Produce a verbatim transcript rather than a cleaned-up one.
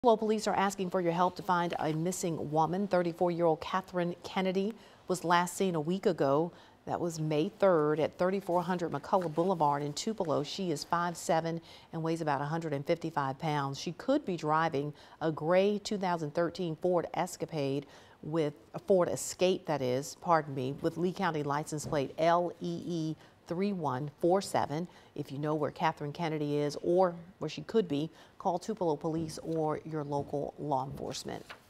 Tupelo police are asking for your help to find a missing woman. thirty-four-year-old Catherine Kennedy was last seen a week ago. That was May third at thirty-four hundred McCullough Boulevard in Tupelo. She is five seven and weighs about one hundred fifty-five pounds. She could be driving a gray two thousand thirteen Ford Escapade with a Ford Escape, that is, pardon me, with Lee County license plate L E E three one four seven. If you know where Catherine Kennedy is or where she could be, call Tupelo Police or your local law enforcement.